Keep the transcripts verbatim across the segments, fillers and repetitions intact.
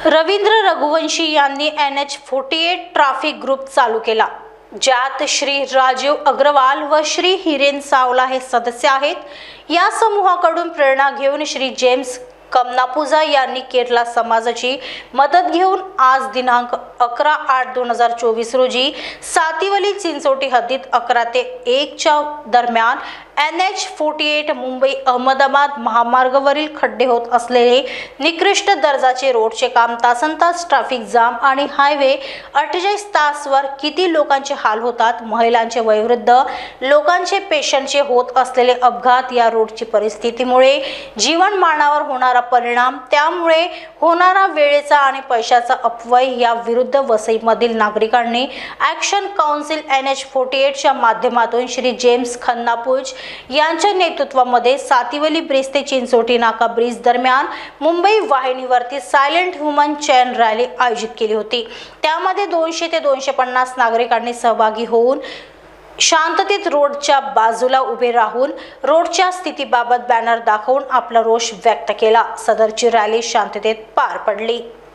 रवींद्र रघुवंशी यांनी N H अठ्ठेचाळीस traffic group चालू केला, ज्यात श्री राजीव अग्रवाल व श्री हिरेन सावला हे सदस्य आहेत। या समूहाकडून प्रेरणा घेऊन श्री जेम्स कमनापुजा यांनी केरला समाजाची मदत घेऊन आज दिनांक अकरा आठ दोन हजार चोवीस रोजी सातिवली चिंचोटी हद्दीत अकरा ते एक च्या दरम्यान एन एच अठ्ठेचाळीस मुंबई अहमदाबाद महामार्गावरील खड्डे होत असलेले निकृष्ट दर्जाचे रोडचे काम, तासनतास ट्रॅफिक जाम आणि हायवे अठ्ठेचाळीस तासवर किती लोकांचे हाल होतात, महिलांचे, वयोवृद्ध लोकांचे, पेशंटचे होत असलेले अपघात, या रोडची परिस्थितीमुळे जीवनमानावर होणारा परिणाम, त्यामुळे होणारा वेळेचा आणि पैशाचा अपव्यय या विरुद्ध वसईमधील नागरिकांनी ॲक्शन काउन्सिल एन एच अठ्ठेचाळीस च्या माध्यमातून श्री जेम्स खन्नापूज यांच्या नेतृत्वामध्ये सातिवली ब्रिज ते चिंचोटी नाका ब्रिज दरम्यान मुंबई वाहिनीवरती सायलेंट वुमन चैन रॅली आयोजित केली होती। त्यामध्ये दोनशे ते दोनशे पन्नास नागरिकांनी सहभागी होऊन शांततेत रोडच्या बाजूला उभे राहून रोडच्या स्थितीबाबत बॅनर दाखवून आपला रोष व्यक्त केला। सदरची रॅली शांततेत पार पडली।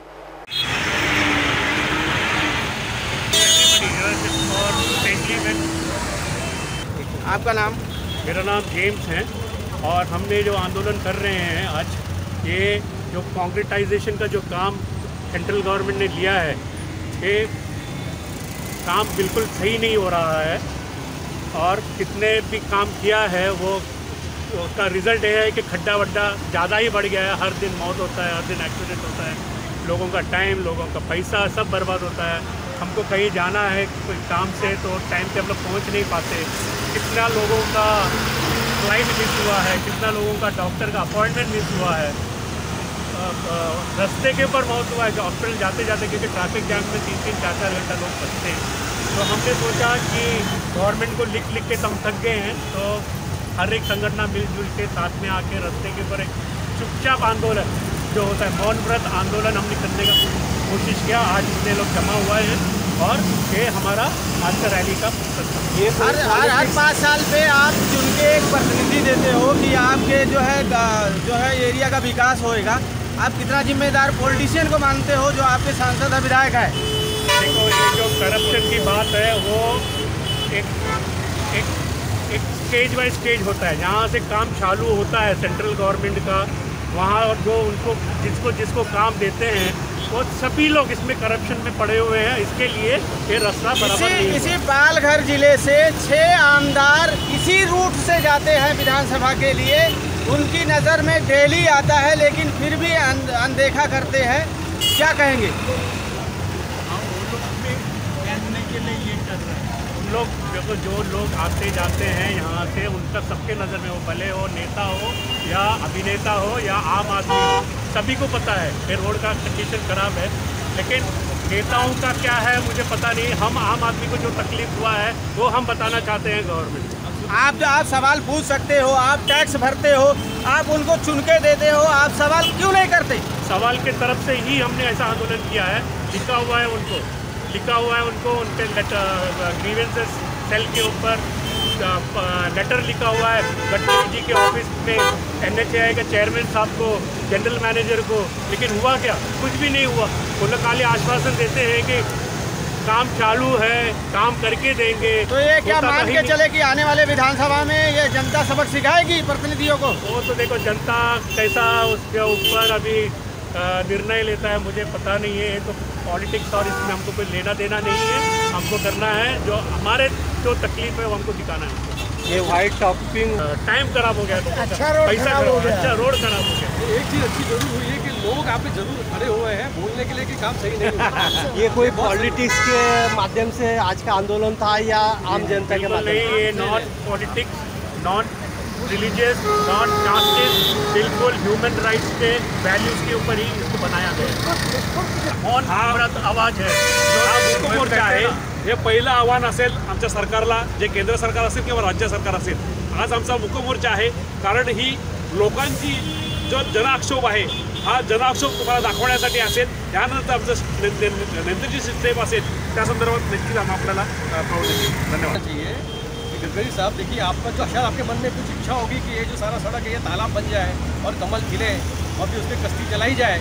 आपका नाम? मेरा नाम जेम्स है और हमने जो आंदोलन कर रहे हैं आज, ये जो कॉन्क्रीटाइजेशन का जो काम सेंट्रल गवर्नमेंट ने लिया है, ये काम बिल्कुल सही नहीं हो रहा है और कितने भी काम किया है वो उसका रिज़ल्ट ये है कि खड्डा वड्डा ज़्यादा ही बढ़ गया है। हर दिन मौत होता है, हर दिन एक्सीडेंट होता है, लोगों का टाइम, लोगों का पैसा सब बर्बाद होता है। हमको कहीं जाना है कोई काम से तो टाइम पे हम लोग पहुँच नहीं पाते। कितना लोगों का फ्लाइट मिस हुआ है, कितना लोगों का डॉक्टर का अपॉइंटमेंट मिस हुआ है, रास्ते के ऊपर मौत हुआ है कि हॉस्पिटल जाते जाते, क्योंकि ट्रैफिक जैम में तीन तीन चार चार घंटा लोग फंसते हैं। तो हमने सोचा कि गवर्नमेंट को लिख लिख के तो हम थक गए हैं, तो हर एक संगठन मिलजुल के साथ में आके रास्ते के ऊपर एक चुपचाप आंदोलन जो होता है, मौन व्रत आंदोलन हमने करने का कोशिश किया। आज इतने लोग जमा हुए हैं और ये हमारा आज का रैली का ये हर हर हर पाँच साल पे आप चुन के एक प्रतिनिधि देते हो कि आपके जो है जो है एरिया का विकास होएगा। आप कितना जिम्मेदार पॉलिटिशियन को मानते हो जो आपके सांसद और विधायक है? देखो, ये जो करप्शन की बात है वो एक एक एक स्टेज बाय स्टेज होता है। जहाँ से काम चालू होता है सेंट्रल गवर्नमेंट का, वहाँ और जो उनको जिसको जिसको काम देते हैं वो सभी लोग इसमें करप्शन में पड़े हुए हैं। इसके लिए ये रास्ता बराबर नहीं है। इसी पालघर जिले से छः आमदार इसी रूट से जाते हैं विधानसभा के लिए, उनकी नज़र में डेली आता है लेकिन फिर भी अनदेखा करते हैं। क्या कहेंगे? के लिए ये कर रहे हैं उन लोग, देखो जो लोग आते जाते हैं यहाँ से, उनका सबके नज़र में हो, भले हो नेता हो या अभिनेता हो या आम आदमी हो, सभी को पता है कि रोड का कंडीशन खराब है। लेकिन नेताओं का क्या है मुझे पता नहीं। हम आम आदमी को जो तकलीफ हुआ है वो हम बताना चाहते हैं गवर्नमेंट को। आप जो आप सवाल पूछ सकते हो, आप टैक्स भरते हो, आप उनको चुन के देते हो, आप सवाल क्यों नहीं करते? सवाल के तरफ से ही हमने ऐसा आंदोलन किया है। लिखा हुआ है उनको, लिखा हुआ है उनको उनके ग्रीवेंसेस सेल के ऊपर लेटर लिखा हुआ है गडकरी जी के ऑफिस में, एन एच ए आई के चेयरमैन साहब को, जनरल मैनेजर को। लेकिन हुआ क्या? कुछ भी नहीं हुआ। वो लोग खाली आश्वासन देते हैं कि काम चालू है, काम करके देंगे। तो ये क्या मान के चले कि आने वाले विधानसभा में ये जनता सबक सिखाएगी प्रतिनिधियों को? वो तो देखो जनता कैसा उसके ऊपर अभी निर्णय लेता है मुझे पता नहीं है। तो पॉलिटिक्स और इसमें हमको कोई लेना देना नहीं है। हमको करना है जो हमारे जो तकलीफ है वो हमको दिखाना है। ये वाइट टॉपिंग टाइम खराब हो गया, अच्छा रोड पैसा खराब हो गया, अच्छा रोड खराब हो गया। एक चीज़ अच्छी जरूर हुई है कि लोग आप पे जरूर खड़े हुए हैं बोलने के लिए कि काम सही नहीं हुआ। ये कोई पॉलिटिक्स के माध्यम से आज का आंदोलन था या आम जनता के माध्यम से? ये non politics, non religious, non casteist, बिल्कुल ह्यूमन राइट्स के वैल्यूज़ के ऊपर ही इसको बनाया गया। मौन व्रत आवाज है जो मोर्चा आहे, हे पहिलं आव्हान असेल आमच्या सरकारला, जे केंद्र सरकार असेल किंवा राज्य सरकार असेल। आज आमचा मुकमोर्चा आहे कारण ही लोकांची जो जनआक्षोभ आहे हा जनआक्षोभ तुम्हाला दाखवण्यासाठी असेल। त्यानंतर आमचं नंतरची सिस्टम असेल त्या संदर्भात नक्कीच आम आपल्याला पाहू देईल। धन्यवाद। गडकरी साहब, देखिए आपका जो शायद आपके मन में कुछ इच्छा होगी कि ये जो सारा सड़क है ये तालाब बन जाए और कमल खिले और फिर उस पर कश्ती चलाई जाए,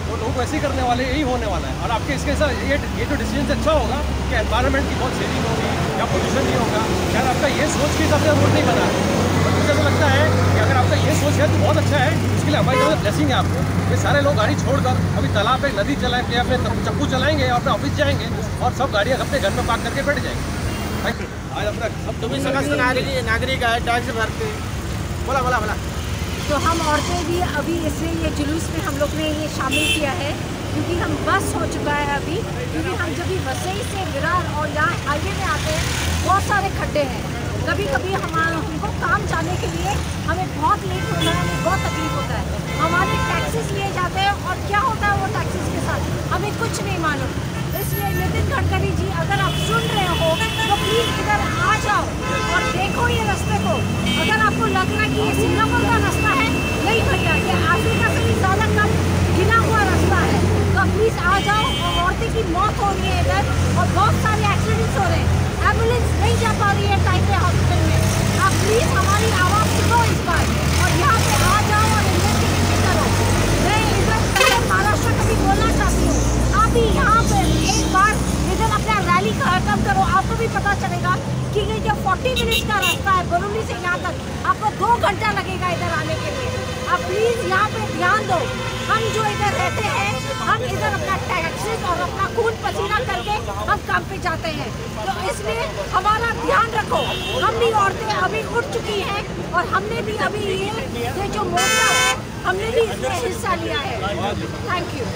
वो लोग वैसे ही करने वाले, यही होने वाला है। और आपके इसके साथ ये ये जो डिसीजन अच्छा होगा कि एनवायरनमेंट की बहुत सेविंग होगी या पोल्यूशन नहीं होगा, शायद आपका ये सोच के हिसाब से रोड नहीं बना है। तो मुझे तो लगता है कि अगर आपका ये सोच है तो बहुत अच्छा है, इसके लिए हमारी तरफ ब्लेसिंग है आपको। ये सारे लोग गाड़ी छोड़कर अभी तालाब पे नदी चलाएंगे या फिर चप्पू चलाएंगे और अपने ऑफिस जाएंगे और सब गाड़ियाँ अपने घर में पार्क करके बैठ जाएंगे। आज अपना अब तुम भी समस्त नागरिक नागरिक है, टैक्स भरते। बोला बोला बोला तो हम औरतें भी अभी इसलिए ये जुलूस में हम लोग ने ये शामिल किया है क्योंकि हम बस हो चुका है अभी, क्योंकि हम जब भी वसई से विरार और यहाँ हाईवे में आते हैं बहुत सारे खड्डे हैं। कभी कभी हमारा हमको काम जाने के लिए हमें बहुत लेट होता है, हमें बहुत तकलीफ होता है। हमारे टैक्सेस लिए जाते हैं और क्या होता है वो टैक्सेस के साथ हमें कुछ नहीं मालूम। इसलिए नितिन गडकरी जी, अगर आप सुन रहे हो तो प्लीज़ इधर आ जाओ और देखो ये रास्ते को। अगर आपको लग रहा है कि ये सिंगापुर का रास्ता है, नहीं भैया, ये अफ्रीका से भी ज़्यादा कम गिना हुआ रास्ता है। तो प्लीज़ आ जाओ। और औरतें की मौत हो रही है इधर और बहुत सारे एक्सीडेंट्स हो रहे हैं, एम्बुलेंस नहीं जा पा रही है टाइम पे हॉस्पिटल में। आप प्लीज़ हमारी आवाज़ सुनो इस बार और यहाँ पे आ जाओ और इन्वेस्टिगेशन करो। मैं इधर महाराष्ट्र का भी बोलना चाहती हूँ, आप भी यहाँ पे एक बार इधर अपना रैली खत्म करो, आपको भी पता चलेगा कि ये जो चालीस मिनट का रास्ता है बरूली से यहाँ तक, आपको दो घंटा लगेगा इधर आने के लिए। आप प्लीज़ यहाँ पे ध्यान दो। हम जो इधर रहते हैं, हम इधर अपना टैक्सेस और अपना खून पसीना करके हम काम पे जाते हैं, तो इसलिए हमारा ध्यान रखो। हम भी औरतें अभी उठ चुकी हैं और हमने भी अभी ये ये जो मोर्चा है हमने भी इसमें हिस्सा लिया है। Thank you.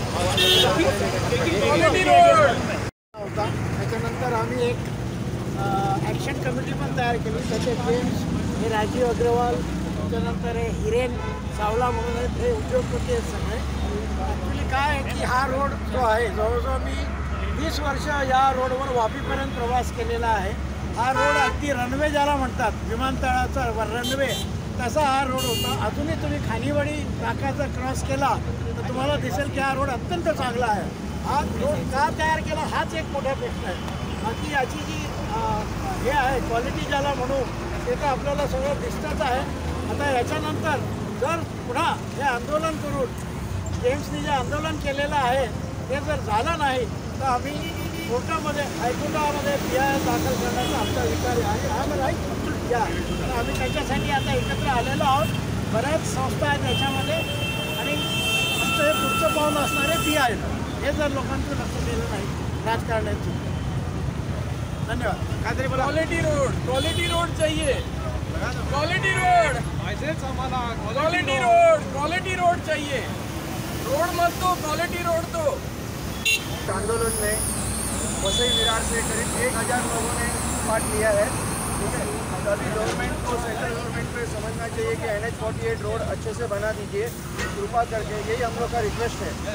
होता त्याच्यानंतर आम्ही एक ॲक्शन कमिटी पण तयार केली, त्याच्यात जेम्स हे राजीव अग्रवाल, त्याच्यानंतर हे हिरेन सावला म्हणून आहेत, हे उद्योगपती आहेत सगळे। ॲक्च्युली काय आहे की हा रोड जो आहे जवळजवळ मी वीस वर्ष या रोडवर वापीपर्यंत प्रवास केलेला आहे। हा रोड अगदी रनवे ज्याला म्हणतात, विमानतळाचा रनवे, तसा हा रोड होता। अजूनही तुम्ही खानिवडी नाका क्रॉस केला तर तुम्हाला दिसेल की हा रोड अत्यंत चांगला आहे। हा रोड का तयार केला हाच एक मोठा प्रश्न आहे। बाकी याची जी हे आहे क्वालिटी ज्याला म्हणू ते तर आपल्याला सगळं दिसतंच आहे। आता याच्यानंतर जर पुन्हा हे आंदोलन करून जेम्सनी जे आंदोलन केलेलं आहे ते जर झालं नाही तर आम्ही कोर्टामध्ये हायकोर्टामध्ये पी आय दाखल करण्याचा आमचा विचार आहे। आम्ही राईट या आम्ही त्याच्यासाठी आता एकत्र आलेलो आहोत। बऱ्याच संस्था आहेत त्याच्यामध्ये आणि आमचं हे पुढचं पाऊल असणार आहे पी आय हे जर लोकांचं लक्ष दिलं नाही राजकारणाची। धन्यवाद। काहीतरी बोला। क्वालिटी रोड, क्वालिटी रोड चाहिए, quality road, quality road, quality road चाहिए। रोड मत दो, क्वालिटी रोड दो। आंदोलन में वसई विरार से करीब एक हज़ार लोगों ने पार्ट लिया है। ठीक है, तो अभी गवर्नमेंट को, सेंट्रल गवर्नमेंट पे समझना चाहिए कि N H forty eight road अच्छे से बना दीजिए कृपा करके, यही हम लोग का रिक्वेस्ट है।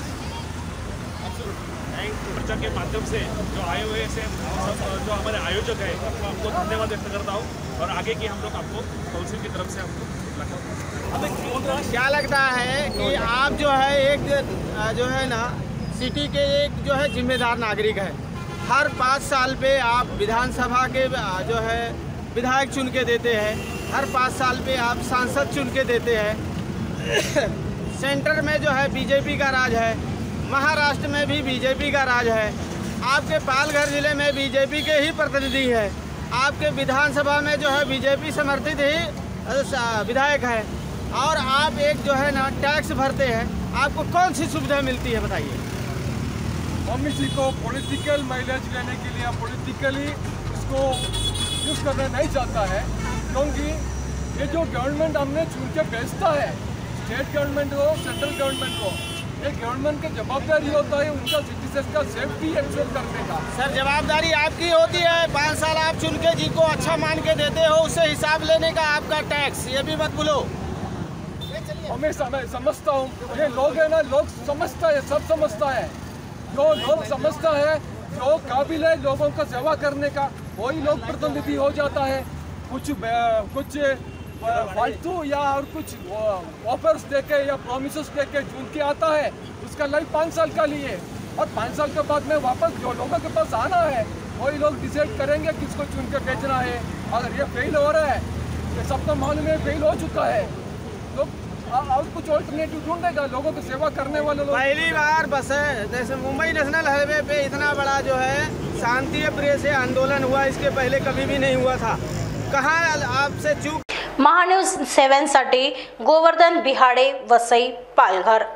मोर्चा के माध्यम से जो आए हुए से सब जो हमारे आयोजक हैं उनको आपको धन्यवाद व्यक्त करता हूँ और आगे की हम लोग आपको काउंसिल की तरफ से हमको क्या लगता है कि आप जो है एक जो है ना सिटी के एक जो है जिम्मेदार नागरिक है। हर पाँच साल पे आप विधानसभा के जो है विधायक चुन के देते हैं, हर पाँच साल पे आप सांसद चुन के देते हैं। सेंटर में जो है बीजेपी का राज है, महाराष्ट्र में भी बीजेपी का राज है, आपके पालघर ज़िले में बीजेपी के ही प्रतिनिधि है, आपके विधानसभा में जो है बीजेपी समर्थित ही विधायक है और आप एक जो है ना टैक्स भरते हैं। आपको कौन सी सुविधा मिलती है बताइए। हम इसी को पॉलिटिकल माइलेज लेने के लिए पॉलिटिकली इसको यूज़ करना नहीं चाहता है, क्योंकि ये जो गवर्नमेंट हमने चुन के भेजता है, स्टेट गवर्नमेंट हो, सेंट्रल गवर्नमेंट हो, ये गवर्नमेंट की जवाबदारी होता है उनका सिटीजन का सेफ्टी इंश्योर करने का। सर जवाबदारी आपकी होती है, पाँच साल आप चुन के जिनको अच्छा मान के देते हो उससे हिसाब लेने का आपका टैक्स, ये भी मत भूलो। हमें समझता हूँ ये लोग है ना, लोग समझता है, सब समझता है। जो लोग समझता है, जो काबिल है लोगों का सेवा करने का, वही लोग प्रतिनिधि हो जाता है। कुछ कुछ फालतू या और कुछ ऑफर्स देके या प्रोमिसेस देके चुन के आता है, उसका लाइफ पाँच साल का लिए और पाँच साल के बाद में वापस जो लोगों के पास आना है वही लोग डिसाइड करेंगे किसको चुन के बेचना है। अगर ये फेल हो रहा है, ये सबको मालूम है फेल हो चुका है, लोग और कुछ ऑल्टरनेटिव ढूंढेगा, लोगों की सेवा करने वाले लोग। पहली बार बस है जैसे मुंबई नेशनल हाईवे पे इतना बड़ा जो है शांति प्रिय से आंदोलन हुआ, इसके पहले कभी भी नहीं हुआ था। कहाँ आपसे चूक। महान्यूज सेवन साठी Govardhan Bihade, Vasai, Palghar.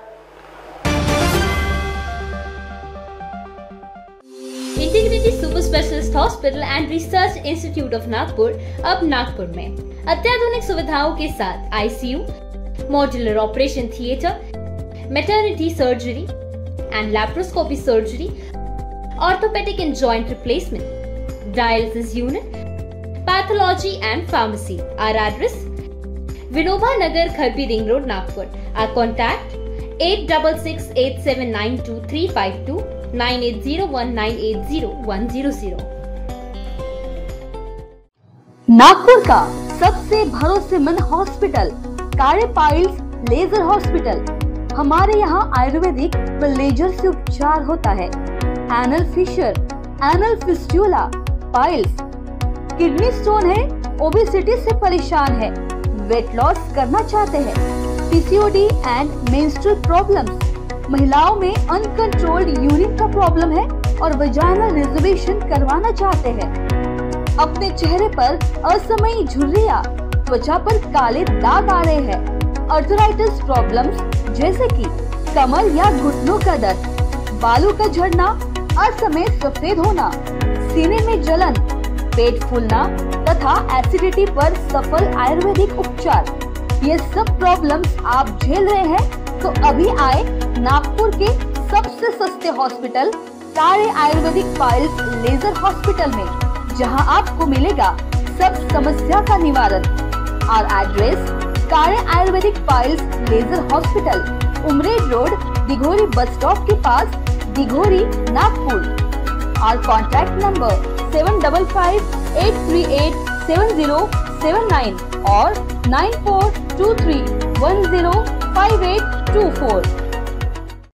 Integrity super specialist hospital and research institute of Nagpur अब नागपुर में अत्याधुनिक सुविधाओं के साथ ICU, modular operation theatre, maternity surgery and laparoscopy surgery, orthopedic and joint replacement, dialysis unit, pathology and pharmacy. Our address: Vinoba Nagar, Kharbi Ring Road, Nagpur. Our contact eight six six eight seven nine two three five two nine eight zero one nine eight zero one zero zero. Nagpur का सबसे भरोसेमंद hospital कार्य piles laser hospital. हमारे यहाँ आयुर्वेदिक व laser से उपचार होता है। Anal fissure, anal fistula, piles, kidney stone है, ओबेसिटी से परेशान है, वेट लॉस करना चाहते हैं, पीसीओडी एंड मेंस्ट्रुअल प्रॉब्लम्स, महिलाओं में अनकंट्रोल्ड यूरिन का प्रॉब्लम है और वजाइनल रिजर्वेशन करवाना चाहते हैं, अपने चेहरे पर असमयी झुर्रियां, त्वचा पर काले दाग आ रहे हैं, अर्थराइटिस प्रॉब्लम्स जैसे कि कमर या घुटनों का दर्द, बालों का झड़ना, असमय सफेद होना, सीने में जलन, पेट फूलना तथा एसिडिटी पर सफल आयुर्वेदिक उपचार, ये सब प्रॉब्लम्स आप झेल रहे हैं तो अभी आए नागपुर के सबसे सस्ते हॉस्पिटल कार्य आयुर्वेदिक पाइल्स लेजर हॉस्पिटल में, जहां आपको मिलेगा सब समस्या का निवारण। और address: Karya Ayurvedic piles laser hospital, Umred road, Dighori bus stop के पास, दिघोरी, नागपुर। और contact number seven double five eight three eight seven zero seven nine और nine four two three one zero five eight two four.